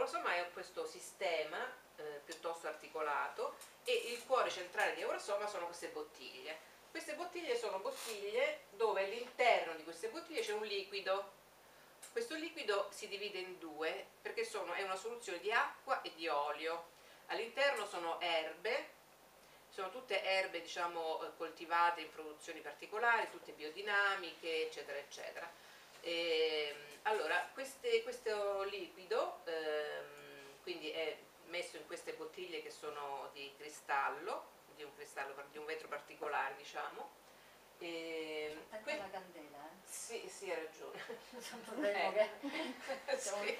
Aurosoma è questo sistema piuttosto articolato e il cuore centrale di Aurosoma sono queste bottiglie. Queste bottiglie sono bottiglie dove all'interno di queste bottiglie c'è un liquido. Questo liquido si divide in due perché è una soluzione di acqua e di olio. All'interno sono erbe, sono tutte erbe diciamo coltivate in produzioni particolari, tutte biodinamiche, eccetera, eccetera. Allora, questo liquido quindi è messo in queste bottiglie che sono di cristallo, di un vetro particolare, diciamo. Attenta la candela, Sì, sì, hai ragione. Sì.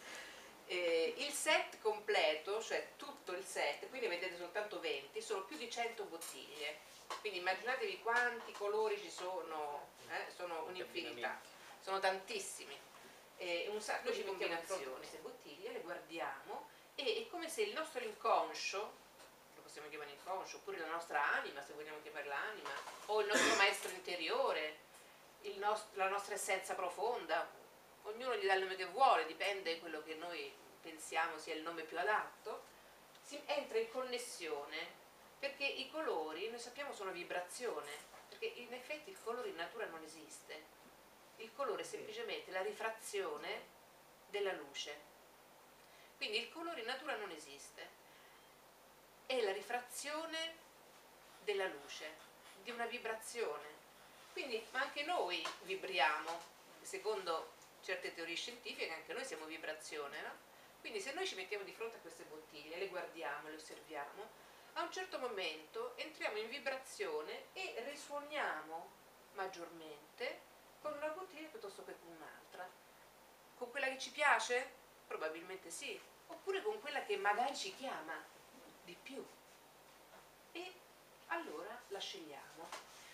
Il set completo, cioè tutto il set, qui ne vedete soltanto 20, sono più di 100 bottiglie. Quindi immaginatevi quanti colori ci sono, sono un'infinità, sono tantissimi. Un sacco di combinazioni. Queste bottiglie le guardiamo e è come se il nostro inconscio, lo possiamo chiamare inconscio, oppure la nostra anima, se vogliamo chiamarla anima, o il nostro maestro interiore, la nostra essenza profonda, ognuno gli dà il nome che vuole, dipende da quello che noi pensiamo sia il nome più adatto, si entra in connessione perché i colori, noi sappiamo, sono vibrazione, perché in effetti il colore in natura non esiste. Il colore è semplicemente la rifrazione della luce. Quindi il colore in natura non esiste, è la rifrazione della luce, di una vibrazione. Quindi anche noi vibriamo, secondo certe teorie scientifiche anche noi siamo vibrazione, no? Quindi se noi ci mettiamo di fronte a queste bottiglie, le guardiamo, le osserviamo, a un certo momento entriamo in vibrazione e risuoniamo maggiormente con una bottiglia piuttosto che con un'altra. Con quella che ci piace? Probabilmente sì, oppure con quella che magari ci chiama di più. E allora la scegliamo.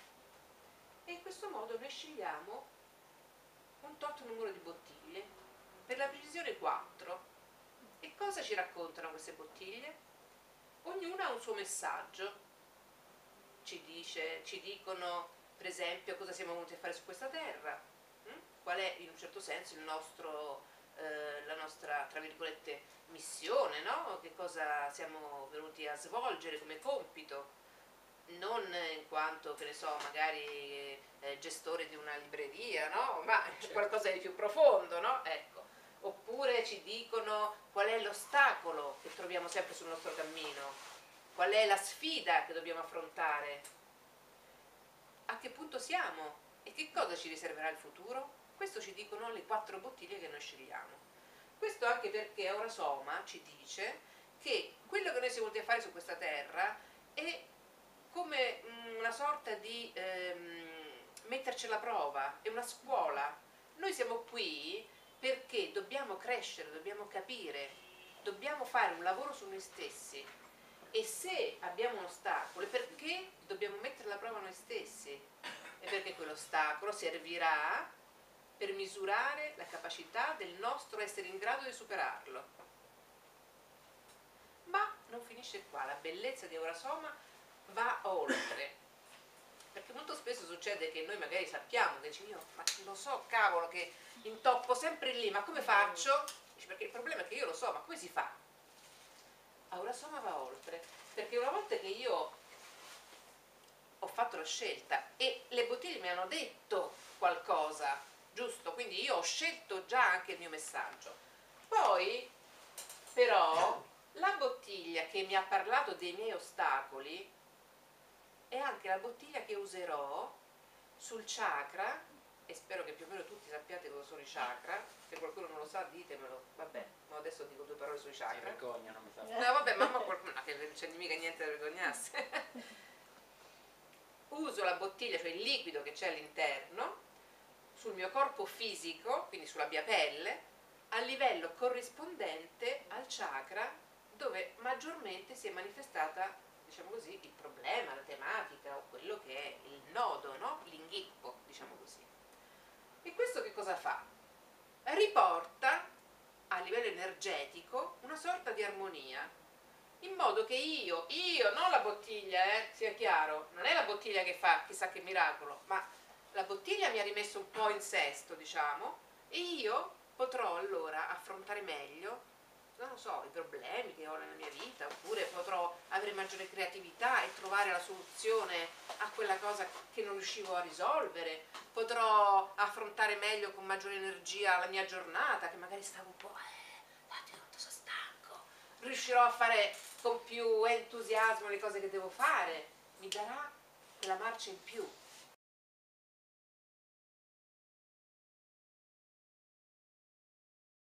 E in questo modo noi scegliamo un tot numero di bottiglie, per la precisione 4. E cosa ci raccontano queste bottiglie? Ognuna ha un suo messaggio. Ci dicono per esempio cosa siamo venuti a fare su questa terra, qual è in un certo senso la nostra, tra virgolette, missione, no? Che cosa siamo venuti a svolgere come compito, non in quanto, che ne so, magari gestore di una libreria, no? Ma qualcosa di più profondo, no? Ecco. Oppure ci dicono qual è l'ostacolo che troviamo sempre sul nostro cammino, qual è la sfida che dobbiamo affrontare, a che punto siamo e che cosa ci riserverà il futuro. Questo ci dicono le 4 bottiglie che noi scegliamo. Questo anche perché Aurosoma ci dice che quello che noi siamo venuti a fare su questa terra è come una sorta di metterci alla prova, è una scuola. Noi siamo qui perché dobbiamo crescere, dobbiamo capire, dobbiamo fare un lavoro su noi stessi. E se abbiamo un ostacolo è perché dobbiamo mettere alla prova noi stessi, e perché quell'ostacolo servirà per misurare la capacità del nostro essere in grado di superarlo. Ma non finisce qua, la bellezza di Aurosoma va oltre, perché molto spesso succede che noi magari sappiamo che dici, io ma lo so, cavolo, che intoppo sempre lì, ma come faccio? Dici, perché il problema è che io lo so, ma come si fa? Aurosoma va oltre, perché una volta che io ho fatto la scelta e le bottiglie mi hanno detto qualcosa, giusto? Quindi io ho scelto già anche il mio messaggio. Poi però la bottiglia che mi ha parlato dei miei ostacoli è anche la bottiglia che userò sul chakra, e spero che più o meno tutti sappiate cosa sono i chakra. Se qualcuno non lo sa ditemelo, vabbè, ma adesso dico 2 parole sui chakra. Si vergognano, mi fa. No vabbè, mamma qualcuno, no, che non c'è mica niente da vergognarsi. Uso la bottiglia, cioè il liquido che c'è all'interno, sul mio corpo fisico, quindi sulla mia pelle, a livello corrispondente al chakra dove maggiormente si è manifestata, diciamo così, il problema, la tematica o quello che è il nodo, no? L'inghippo, diciamo così. E questo che cosa fa? Riporta a livello energetico una sorta di armonia, in modo che io, non la bottiglia, sia chiaro, non è la bottiglia che fa chissà che miracolo, ma la bottiglia mi ha rimesso un po' in sesto, diciamo, e io potrò allora affrontare meglio non lo so, i problemi che ho nella mia vita, oppure potrò avere maggiore creatività e trovare la soluzione a quella cosa che non riuscivo a risolvere, potrò affrontare meglio con maggiore energia la mia giornata, che magari stavo un po', dai, quanto sono stanco, riuscirò a fare con più entusiasmo le cose che devo fare, mi darà quella marcia in più.